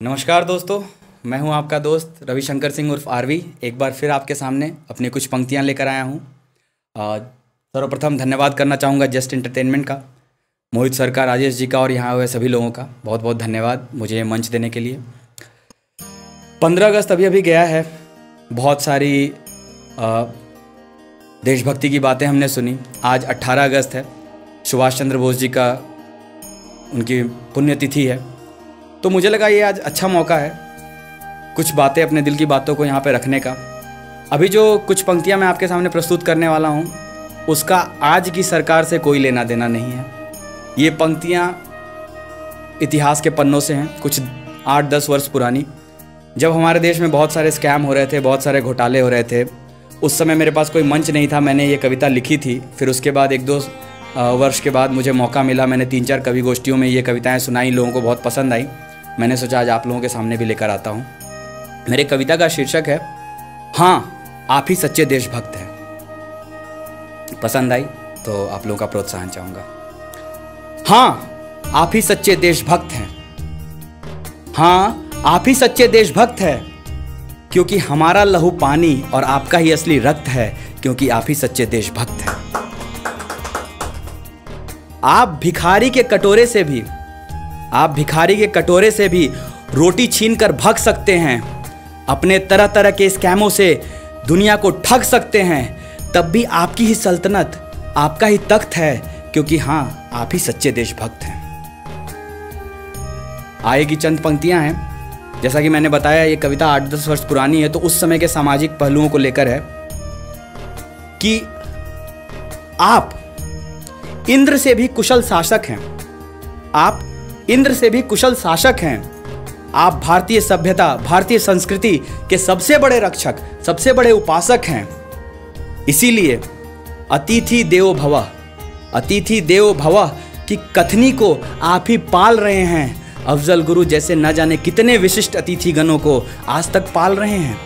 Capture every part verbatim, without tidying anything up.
नमस्कार दोस्तों, मैं हूं आपका दोस्त रविशंकर सिंह उर्फ आरवी। एक बार फिर आपके सामने अपनी कुछ पंक्तियां लेकर आया हूं। अ, सर्वप्रथम धन्यवाद करना चाहूँगा जस्ट एंटरटेनमेंट का, मोहित सर का, राजेश जी का और यहाँ हुए सभी लोगों का बहुत बहुत धन्यवाद मुझे मंच देने के लिए। पंद्रह अगस्त अभी अभी गया है, बहुत सारी अ, देशभक्ति की बातें हमने सुनी। आज अट्ठारह अगस्त है, सुभाष चंद्र बोस जी का उनकी पुण्यतिथि है, तो मुझे लगा ये आज अच्छा मौका है कुछ बातें, अपने दिल की बातों को यहाँ पे रखने का। अभी जो कुछ पंक्तियाँ मैं आपके सामने प्रस्तुत करने वाला हूँ उसका आज की सरकार से कोई लेना देना नहीं है। ये पंक्तियाँ इतिहास के पन्नों से हैं, कुछ आठ दस वर्ष पुरानी, जब हमारे देश में बहुत सारे स्कैम हो रहे थे, बहुत सारे घोटाले हो रहे थे। उस समय मेरे पास कोई मंच नहीं था, मैंने ये कविता लिखी थी। फिर उसके बाद एक दो वर्ष के बाद मुझे मौका मिला, मैंने तीन चार कवि गोष्ठियों में ये कविताएं सुनाई, लोगों को बहुत पसंद आई। मैंने सोचा आज आप लोगों के सामने भी लेकर आता हूँ। मेरे कविता का शीर्षक है हाँ आप ही सच्चे देशभक्त हैं। पसंद आई तो आप लोगों का प्रोत्साहन चाहूँगा। हाँ आप ही सच्चे देशभक्त हैं, हाँ आप ही सच्चे देशभक्त हैं, क्योंकि हमारा लहू पानी और आपका ही असली रक्त है, क्योंकि आप ही सच्चे देशभक्त हैं। आप भिखारी के कटोरे से भी आप भिखारी के कटोरे से भी रोटी छीनकर भग सकते हैं, अपने तरह तरह के स्कैमों से दुनिया को ठग सकते हैं, तब भी आपकी ही सल्तनत, आपका ही तख्त है, क्योंकि हाँ आप ही सच्चे देशभक्त हैं। आगे की चंद पंक्तियां हैं। जैसा कि मैंने बताया ये कविता आठ दस वर्ष पुरानी है, तो उस समय के सामाजिक पहलुओं को लेकर है कि आप इंद्र से भी कुशल शासक हैं, आप इंद्र से भी कुशल शासक हैं, आप भारतीय सभ्यता, भारतीय संस्कृति के सबसे बड़े रक्षक, सबसे बड़े उपासक हैं। इसीलिए अतिथि देवो भवः, अतिथि देवो भवः की कथनी को आप ही पाल रहे हैं। अफजल गुरु जैसे न जाने कितने विशिष्ट अतिथि गणों को आज तक पाल रहे हैं।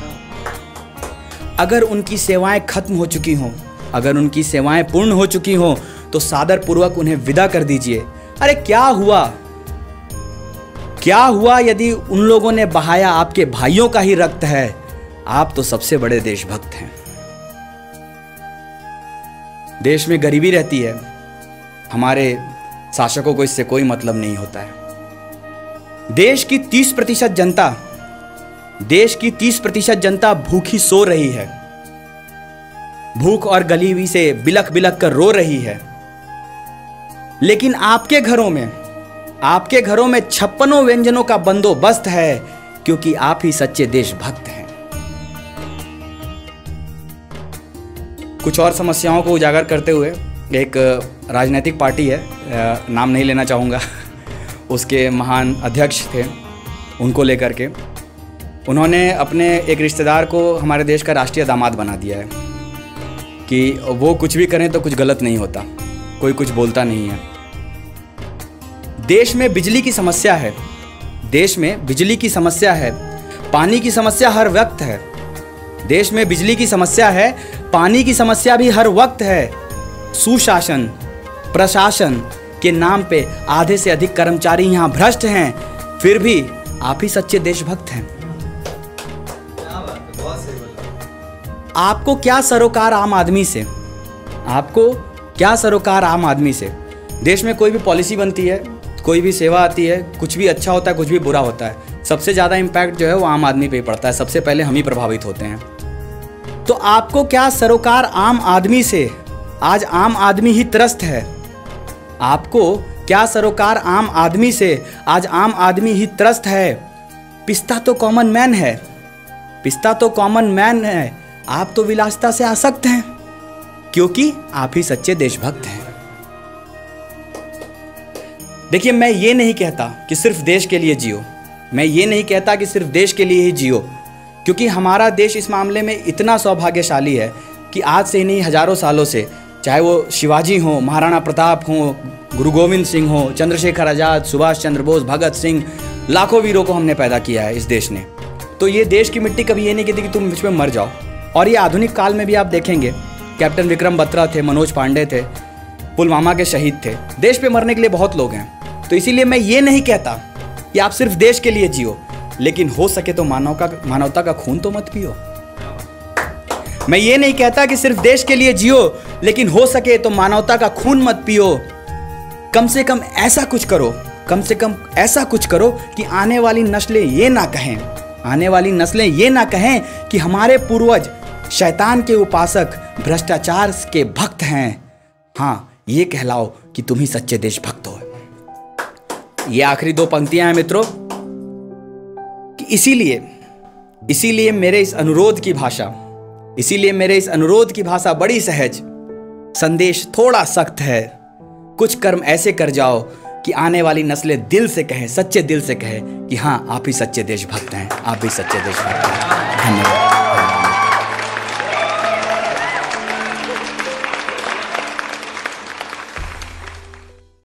अगर उनकी सेवाएं खत्म हो चुकी हों, अगर उनकी सेवाएं पूर्ण हो चुकी हों, तो सादर पूर्वक उन्हें विदा कर दीजिए। अरे क्या हुआ, क्या हुआ यदि उन लोगों ने बहाया आपके भाइयों का ही रक्त है। आप तो सबसे बड़े देशभक्त हैं। देश में गरीबी रहती है, हमारे शासकों को इससे कोई मतलब नहीं होता है। देश की तीस प्रतिशत जनता देश की तीस प्रतिशत जनता भूखी सो रही है, भूख और गरीबी से बिलख बिलख कर रो रही है। लेकिन आपके घरों में आपके घरों में छप्पनों व्यंजनों का बंदोबस्त है, क्योंकि आप ही सच्चे देशभक्त हैं। कुछ और समस्याओं को उजागर करते हुए एक राजनीतिक पार्टी है, नाम नहीं लेना चाहूँगा, उसके महान अध्यक्ष थे, उनको लेकर के उन्होंने अपने एक रिश्तेदार को हमारे देश का राष्ट्रीय दामाद बना दिया है कि वो कुछ भी करें तो कुछ गलत नहीं होता, कोई कुछ बोलता नहीं है। देश में बिजली की समस्या है, देश में बिजली की समस्या है, पानी की समस्या हर वक्त है। देश में बिजली की समस्या है, पानी की समस्या भी हर वक्त है। सुशासन, प्रशासन के नाम पे आधे से अधिक कर्मचारी यहाँ भ्रष्ट हैं, फिर भी आप ही सच्चे देशभक्त हैं। आपको क्या सरोकार आम आदमी से, आपको क्या सरोकार आम आदमी से। देश में कोई भी पॉलिसी बनती है, कोई भी सेवा आती है, कुछ भी अच्छा होता है, कुछ भी बुरा होता है, सबसे ज़्यादा इम्पैक्ट जो है वो आम आदमी पे ही पड़ता है, सबसे पहले हम ही प्रभावित होते हैं। तो आपको क्या सरोकार आम आदमी से, आज आम आदमी ही त्रस्त है। आपको क्या सरोकार आम आदमी से, आज आम आदमी ही त्रस्त है। पिस्ता तो कॉमन मैन है, पिस्ता तो कॉमन मैन है, आप तो विलासिता से आसक्त हैं, क्योंकि आप ही सच्चे देशभक्त हैं। देखिए, मैं ये नहीं कहता कि सिर्फ देश के लिए जियो, मैं ये नहीं कहता कि सिर्फ देश के लिए ही जियो, क्योंकि हमारा देश इस मामले में इतना सौभाग्यशाली है कि आज से ही नहीं हजारों सालों से, चाहे वो शिवाजी हो, महाराणा प्रताप हो, गुरु गोविंद सिंह हो, चंद्रशेखर आज़ाद, सुभाष चंद्र बोस, भगत सिंह, लाखों वीरों को हमने पैदा किया है इस देश ने। तो ये देश की मिट्टी कभी ये नहीं कहती कि तुम मुझ में मर जाओ। और ये आधुनिक काल में भी आप देखेंगे, कैप्टन विक्रम बत्रा थे, मनोज पांडे थे, पुलवामा के शहीद थे। देश पे मरने के लिए बहुत लोग हैं। तो इसीलिए मैं ये नहीं कहता कि आप सिर्फ देश के लिए जियो, लेकिन हो सके तो मानव का मानवता का खून तो मत पियो। मैं ये नहीं कहता कि सिर्फ देश के लिए जियो, लेकिन हो सके तो मानवता का खून मत पियो। कम से कम ऐसा कुछ करो, कम से कम ऐसा कुछ करो कि आने वाली नस्लें ये ना कहें, आने वाली नस्लें ये ना कहें कि हमारे पूर्वज शैतान के उपासक, भ्रष्टाचार के भक्त हैं। हाँ, ये कहलाओ कि तुम ही सच्चे देशभक्त हो। ये आखिरी दो पंक्तियां हैं मित्रों, कि इसीलिए इसीलिए मेरे इस अनुरोध की भाषा इसीलिए मेरे इस अनुरोध की भाषा बड़ी सहज, संदेश थोड़ा सख्त है। कुछ कर्म ऐसे कर जाओ कि आने वाली नस्लें दिल से कहें, सच्चे दिल से कहें कि हाँ, आप ही सच्चे देशभक्त हैं, आप ही सच्चे देशभक्त हैं। धन्यवाद।